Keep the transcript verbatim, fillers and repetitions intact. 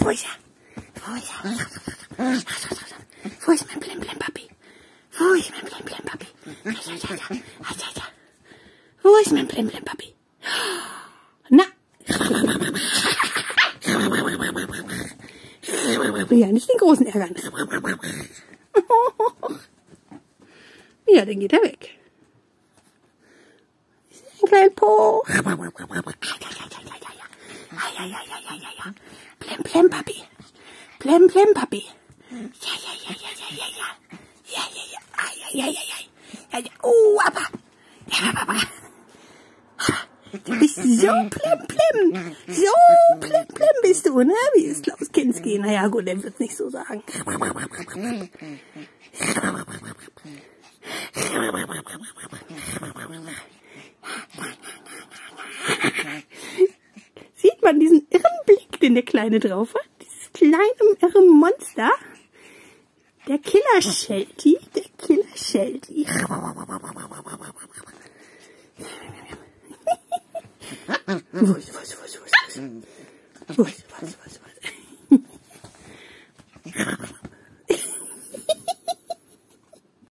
Wo ist er? Wo ist er? Wo ist mein Blim-Blim-Papi? Wo ist mein Blim-Blim-Papi? Wo ist mein Blim-Blim-Papi? Na? Ja, nicht den Großen ärgern. Ja, dann geht er weg. Ein kleiner Po. Plem, plem, Papi. Plem, plem, Papi. Ja, ja, ja, ja, ja, ja, ja. Ja, ja, ja. Ah, ja, ja, ja, ja. Ja, ja. Oh, aber. Ja, aber. Du bist so plem, plem. So plem, plem bist du, ne? Wie ist Klaus Kinski? Naja, gut, der wird's nicht so sagen. Sieht man diesen irren Blick, den der Kleine drauf hat? Dieses kleine, irre Monster? Der Kampfsheltie, der Kampfsheltie. Wo ist, wo ist, wo ist, wo ist?